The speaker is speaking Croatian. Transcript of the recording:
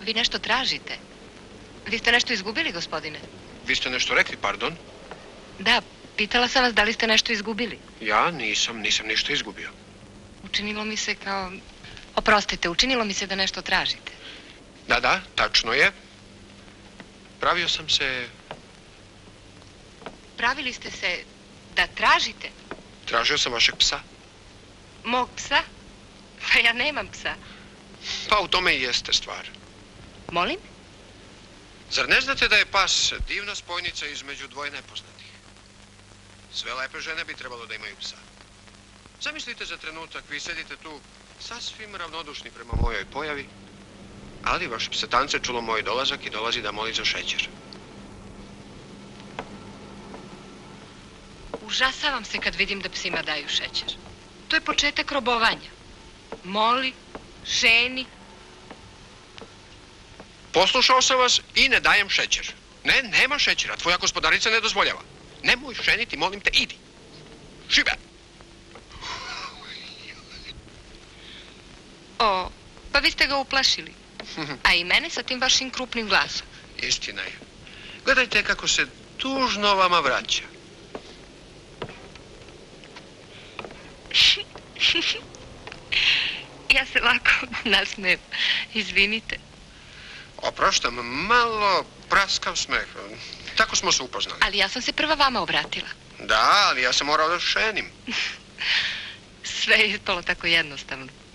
vi nešto tražite. Vi ste nešto izgubili, gospodine? Vi ste nešto rekli, pardon? Da, pitala sam vas da li ste nešto izgubili. Ja nisam ništa izgubio. Učinilo mi se kao... Oprostite, učinilo mi se da nešto tražite. Da, tačno je. Pravio sam se... Pravili ste se da tražite? Tražio sam vašeg psa. Mog psa? Pa ja nemam psa. Pa u tome i jeste stvar. Molim? Zar ne znate da je pas divna spojnica između dvoje nepoznatih? Sve lepe žene bi trebalo da imaju psa. Zamislite za trenutak, vi sedite tu sasvim ravnodušni prema mojoj pojavi, ali vaš psetance čulo moj dolazak i dolazi da moli za šećer. Užasavam se kad vidim da psima daju šećer. To je početak robovanja. Moli, ženi. Poslušao sam vas i ne dajem šećer. Ne, nema šećera, tvoja gospodarica ne dozvoljava. Nemoj ženiti, molim te, idi. Šibe! O, pa vi ste ga uplašili. A i mene sa tim vašim krupnim glasom. Istina je. Gledajte kako se tužno vama vraća. Ja se lako nasmijem. Izvinite. Oproštam, malo praskav smeh. Tako smo se upoznali. Ali ja sam se prva vama obratila. Da, ali ja sam morao da šenim. Sve je ispalo tako jednostavno.